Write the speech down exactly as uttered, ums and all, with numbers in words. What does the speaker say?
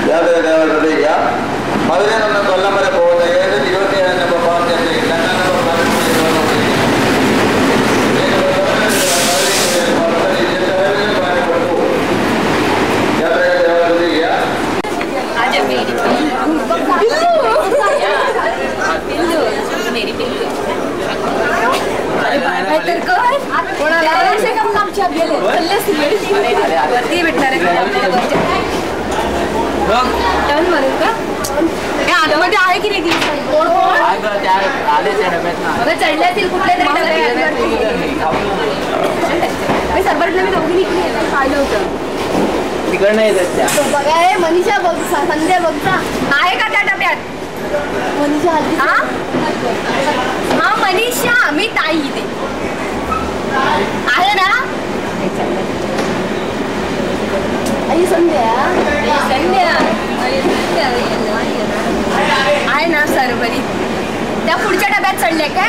യാതൊരു ദേവതയില്ല. പതിനൊന്ന് കൊല്ലം വരെ പോകുന്ന ഏത് ഇരുപത്തിയേഴ് നമ്പർ പാർട്ടിയിൽ രണ്ടാം നമ്പർ आतमध्ये आहे की नाही चढल्यातील कुठल्या तरी सरबरला मी दोघी निघली पाहिलं होतं तिकडनं येतात बघा हे मनीषा बघ संध्या बघता आहे का त्या डब्यात मनीषा हा हा मनीषा मी ताई इथे आहे ना आई संध्या संध्या आहे ना सरबरी त्या पुढच्या डब्यात चढले काय